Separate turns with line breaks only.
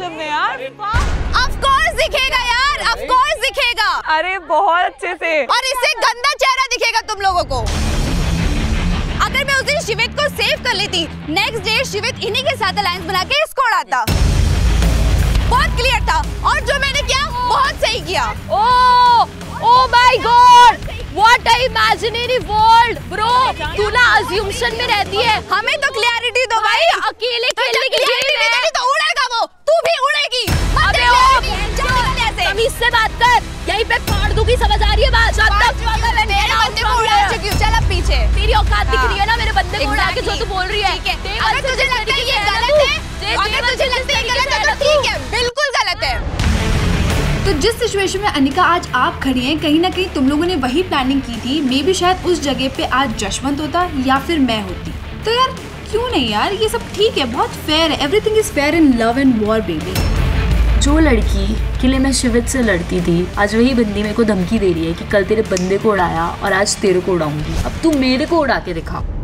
तुमने यार।
Of course दिखेगा यार, ऑफ कोर्स दिखेगा।
अरे बहुत अच्छे से।
और इससे गंदा चेहरा दिखेगा तुम लोगों को। अगर मैं उस दिन शिवित को सेव कर लेती, नेक्स्ट डे शिवित इन्हीं के साथ अलायंस बना के इसको उड़ाता। बहुत क्लियर था और जो मैंने किया बहुत सही किया।
Oh my god, what a imaginary world bro. तू ना अज्यूम्शन में रहती है।
हमें तो क्लैरिटी दो भाई।
अकेले खेलने की
क्लैरिटी तो उड़ेगा वो, तू भी उड़ेगी।
अबे तमीज से बात कर, यहीं पे फाड़ दूंगी, समझ आ रही है बात?
चल अब पीछे।
तेरी औकात दिख रही है ना मेरे बंदे को उड़ा के, जो तू बोल रही है।
अगर तुझे लगता है ये गलत है, अगर तुझे लगता है गलत है तो ठीक है, बिल्कुल गलत है।
तो जिस सिचुएशन में अनिका आज आप खड़ी हैं, कहीं ना कहीं तुम लोगों ने वही प्लानिंग की थी। मे बी शायद उस जगह पे आज जशवंत होता या फिर मैं होती। तो यार क्यों नहीं यार, ये सब ठीक है, बहुत फेयर है। Everything is fair in love and war baby.
जो लड़की के लिए मैं शिवित से लड़ती थी, आज वही बंदी मेरे को धमकी दे रही है कि कल तेरे बंदे को उड़ाया और आज तेरे को उड़ाऊंगी। अब तू मेरे को उड़ा के दिखा।